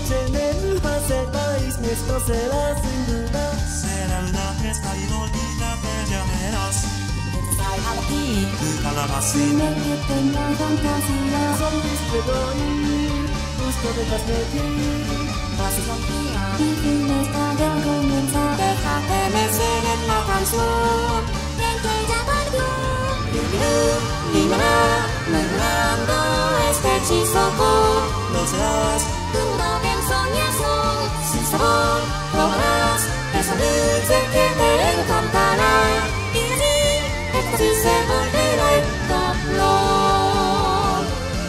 noche en el pase país, esto será sin duda. Será una fiesta inolvidable, ya verás. Dime que tengo fantasía. Zombies puedo ir, justo detrás de ti. Mi fin está ya comienza. Deja que me suene la canción de que ya partió. Logrando este hechizo. No seas Dudo que el soñazo, sin sabor, probarás esa dulce que te encantará. Y así, éxtasis se volverá en dolor.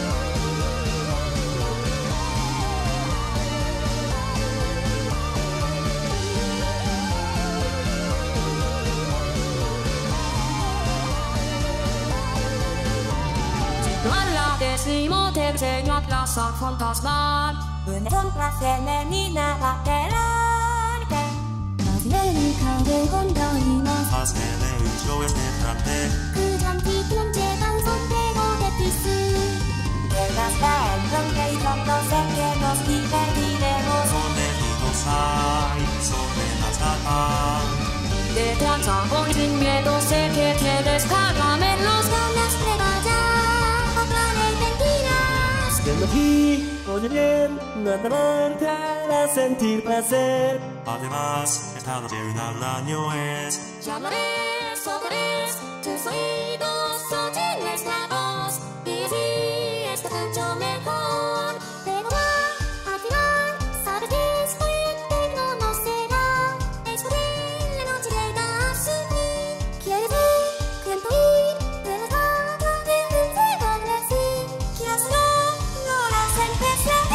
Alla decimoterceno a Plaza Fantasmal. Una sombra femenina va delante. Más médica de gondolinos. Hacer el show es entrante. 그 잔디뿐 재단 손대고 대피스. 내가 스타일 그런게 이정도 세게 nos divertiremos. Soneridos hay, sobrenaturales. De danza con sin miedo sé que tienes caramelos. Ganas de vaya, planes mentiras. Estando aquí, oye bien, nada más para sentir placer. Además, esta noche un año es. Llamaré, socorres, tus oídos oyen nuestra voz. Y así está mucho mejor. Pero va, al final, sabes que esto eterno no será. Es fácil, la noche llega a su fin. Quieres ir, cuento ir, de la tabla de un fuego así. Quieras no harás empezar.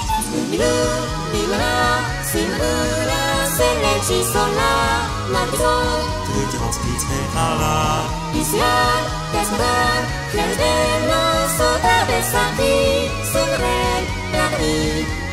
Sin dudas el hechizo la maldición. Y si al desnudar quieres vernos otra vez aquí, sonreír, la